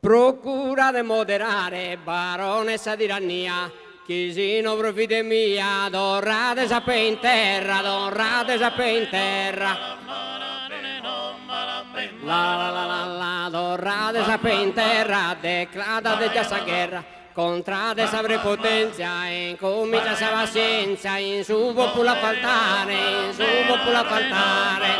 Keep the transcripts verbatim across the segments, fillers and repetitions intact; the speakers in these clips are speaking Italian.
procura de moderare, baronessa di tirannia, chi si non profite mia, dorrate sape in terra, dorrate sape in terra. La la la la la, dorrate sape in terra, declatate già sta guerra, contrate sa prepotenzia, incomincia sa pazienza, in su popolo a faltare, in su popolo a faltare.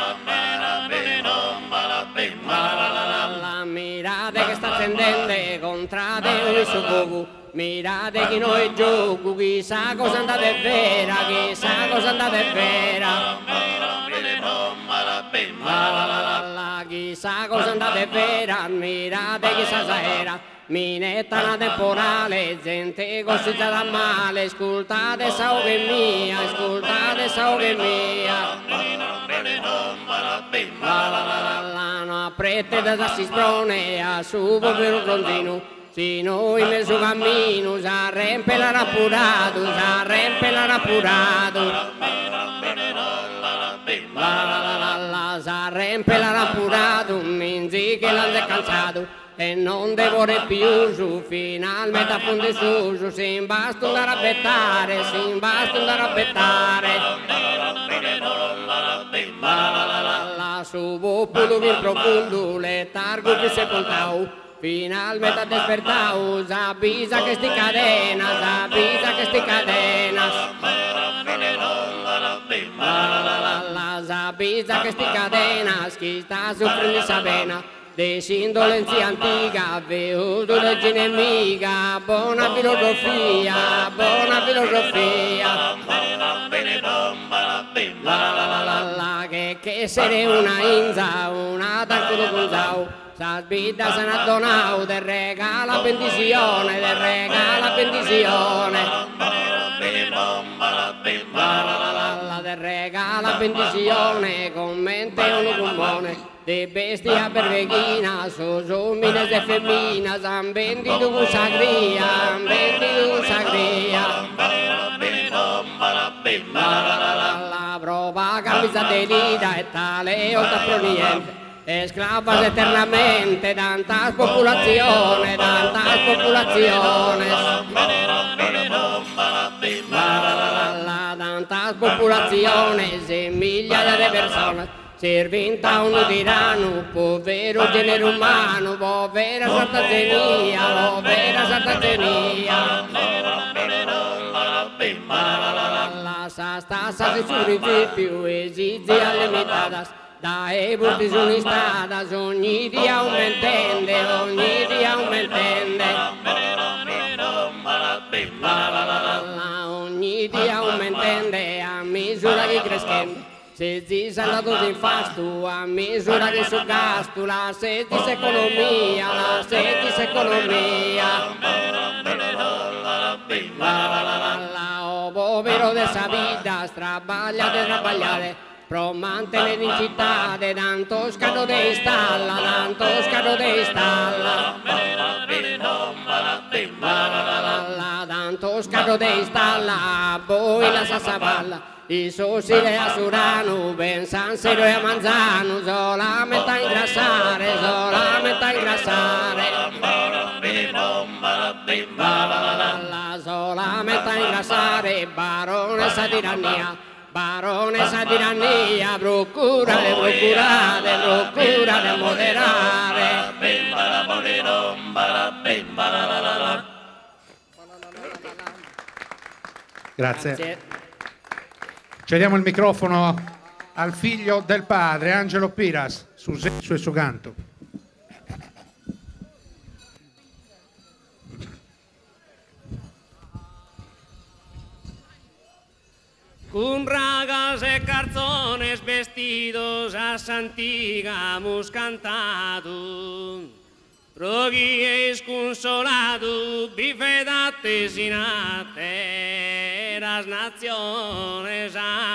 La la la la la, mirate che sta accendendo, contrate il suo fuoco, mirate chi noi gioco, chissà cosa andate vera, chissà cosa andate vera. La la la la la, chissà cosa andate vera, mirate chissà sa era, minetta una temporale, gente costituita male, ascoltate sa che mia, ascoltate sa che mia. La la la la la, no aprete da si sprone, a su povero frontino, si noi nel suo cammino, sa rempe la rappurato, sa rempe la rappurato. La la la la la, sa rempe la rappurato, minzi che l'hanno cansato, e non devore più su, finalmente a fondo su, su, si imbasta andare a bettare, si imbasta andare a bettare. La la la la la, su popolo in profondo, letargo che sepoltau, finalmente ha despertau, s'avvisa che sti cadena, s'avvisa che sti cadena. La la la la la, s'avvisa che sti cadena, chi sta soffrendo sa pena, de indolenza antica, venuto legge nemica, buona filosofia, buona filosofia. La la la la la, che che essere una inza, una tanto cusau, sa sbidda se n'ha donato, te regala benedizione, te regala benedizione. La la la la la, te regala benedizione, commente uno comune, de bestia perveghina, so somine e femmina, san vendito con sagria, vendito con sagria. La la la la la, prova camisa delita e tale oltre proveniente, esclavas eternamente, tanta popolazione, tanta popolazione. La la la la la, tanta popolazione, se migliaia di persone, servinta uno tirano, povero genere umano, povera sartazenia, povera sartazenia. La la la la la, sa sta sa si surifi più esizi alle mitadas, da epochi sono stadas, ogni dia aumentende, ogni dia aumentende. La la la la la, ogni dia aumentende, a misura che crescende, se si è andato in fasto, a misura che su gasto, la sedis economia, la sedis economia. La la la la la, oh povero de sa vita, strabagliate, strabagliate, pro mantenere in città, de tanto scado de installa, tanto scado de installa. La la la la la, tanto scado de installa, poi la sassavalla, i soci de Asurano, pensansero e a Manzano, solamente a ingrassare, solamente a ingrassare. La la la la la, solamente a ingrassare, baronessa di tirannia, baronessa di tirannia, procurate, procurate, procurate moderare. Grazie. Grazie. Cediamo il microfono al figlio del padre, Angelo Piras, su senso e su canto. Con ragas e carzones vestidos a Santiga hemos cantado, roguíes consolado, bifedate sinate, las naciones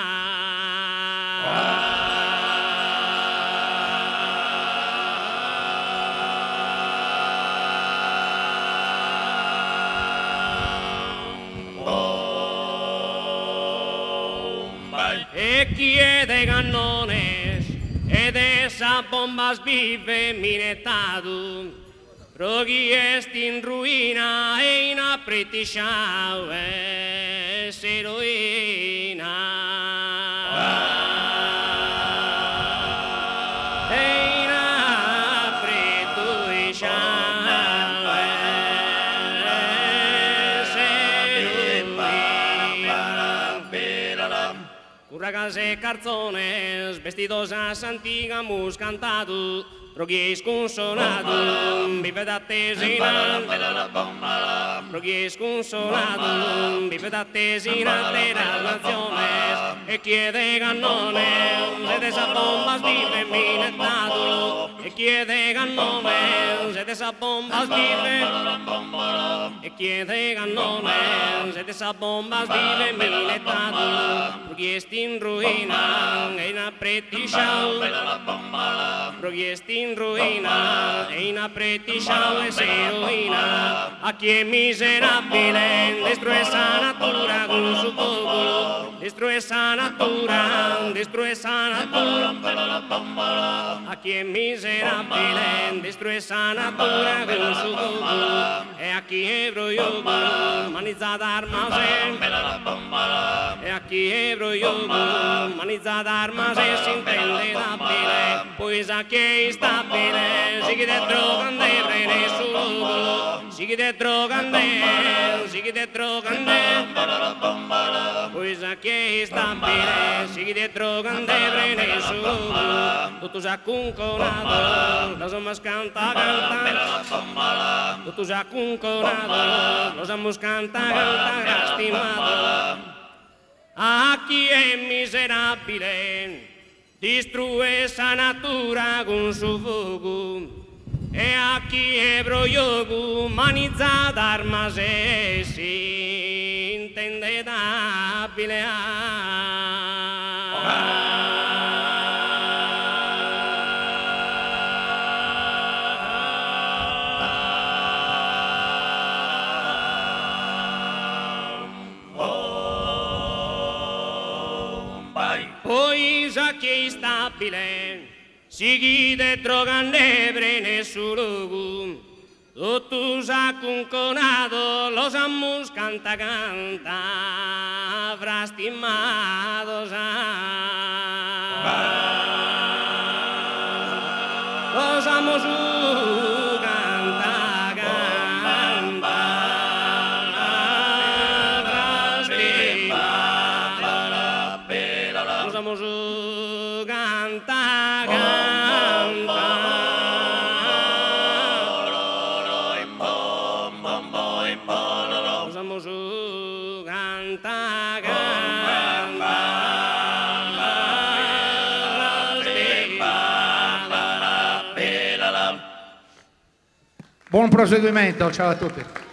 ah. E chiede cannones ed esa bombas vive minetado, pro chi est in ruina e in apprettisciau e si ruina. Case carzones, vestidos a santigamus cantado, roguies consonado, vive da tesina, roguies consonado, vive da tesina de las naciones, e chiede gannones, e de esas bombas vive minetado, e chiede gannones, e de esas bombas vive, e chiede gannones, e de esas bombas vive minetado, porque est in ruina e in apprettisciau, porque est in ruina e in apprettisciau e si ruina. A chi è miserabile destruye sa natura con su popolo, destruye sa natura, destruye sa natura. A chi è miserabile destruye sa natura con su popolo, e a chi è broiogo manizzata arma sempre, e a chi è broiogo manizzata arma se si intende dabile, pues a chi è stabile si chi te drogande prene su logo, si chi te drogande, si chi te drogande, pues a chi è stabile si chi te drogande prene su logo, tutto già cunconato, lo somos canta canta, tutto già cunconato, lo somos canta canta stimado. A chi è miserabile distrue sa natura con su fuoco, e a chi è broiogo manizzata arma se si intende dabile. Poi sa chi stabile si chi te drogande prene su lugu, tutto sa cunconato lo samus canta canta fra stimato sa, lo samus canta canta fra stimato, lo samus canta canta, lo samus canta canta, buon proseguimento, ciao a tutti.